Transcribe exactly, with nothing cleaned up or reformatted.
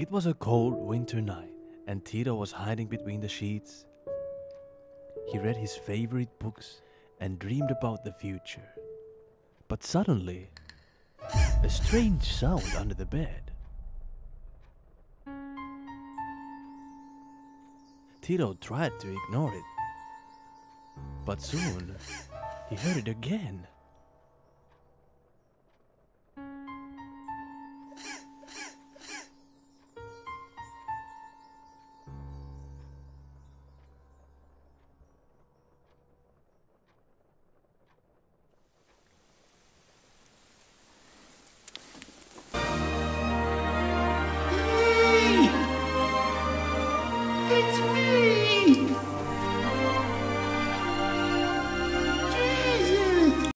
It was a cold winter night, and Tito was hiding between the sheets. He read his favorite books and dreamed about the future. But suddenly, a strange sound under the bed. Tito tried to ignore it, but soon he heard it again.